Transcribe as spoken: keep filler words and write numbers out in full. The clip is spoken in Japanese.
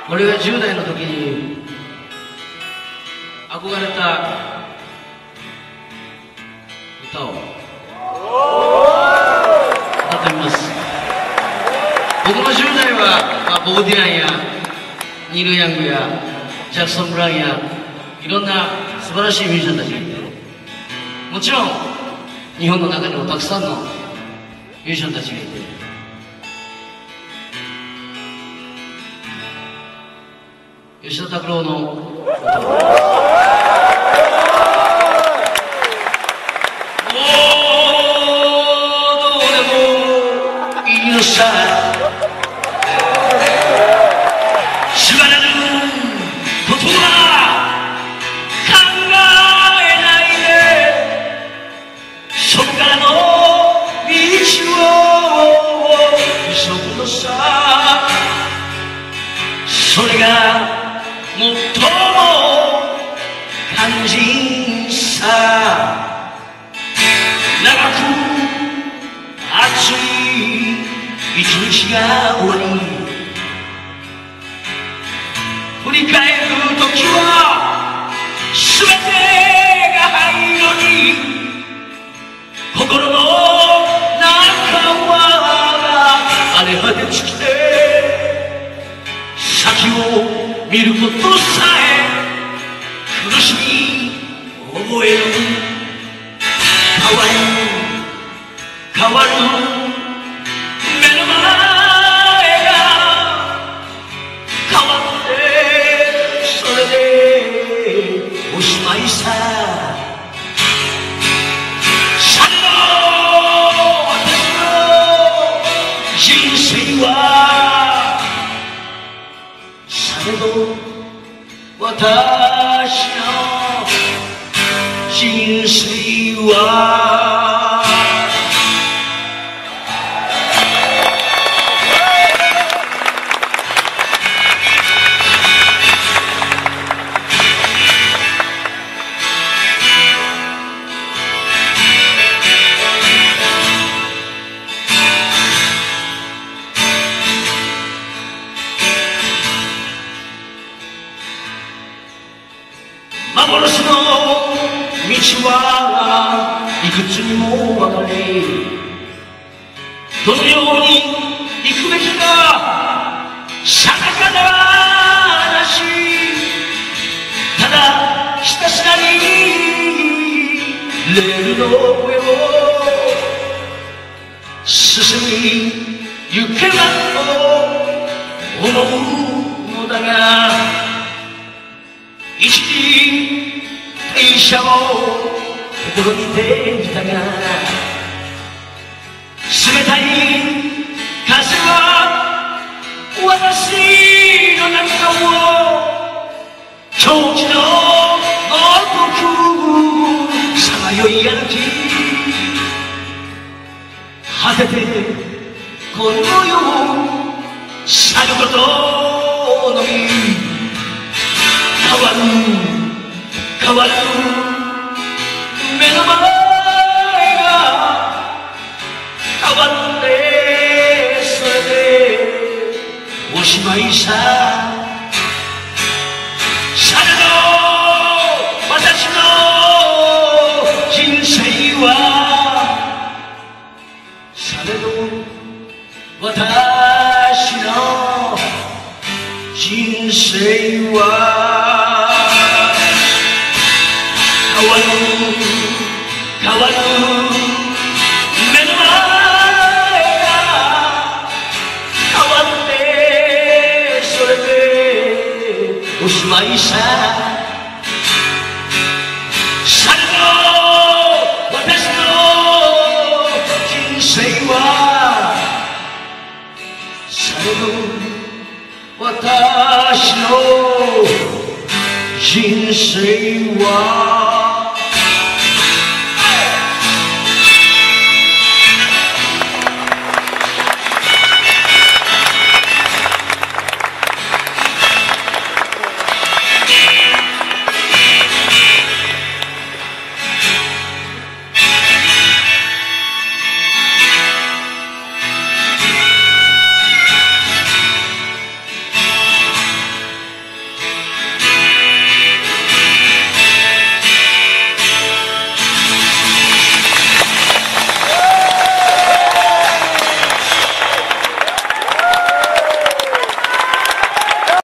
俺がじゅう代の時に憧れた歌を歌ってみます。僕のじゅう代は、まあ、ボブ・ディランやニール・ヤングやジャクソン・ブラウンやいろんな素晴らしいミュージシャンたちがいて、もちろん日本の中にもたくさんのミュージシャンたちがいて、吉田拓郎の歌をさ縛られることは考えないで、そこからの道を急ぐのさ。それが最も肝心さ。長く熱い一日が終わり、振り返る時は全てが灰色に、心の中は荒れ果て尽きて、先を見ることさえ苦しみ覚える。変わる変わるおしまいさ。されど私の人生は、されど私の人生は。幻の道はいくつにも分かれ、どのように行くべきか定かではなし、ただひたすらにレールの上を進み行けばと思うのだが、一時停車を心にてきたが、冷たい風は私の中を狂気のごとくさまよい歩き、果ててこの世を去ることのみ。変わる変わる目の前が変わって、それでおしまいさ。されど私の人生は、されど私の人生は変わる変わる目の前が変わって、それでおしまいさ。されど私の人生は、されど私の人生は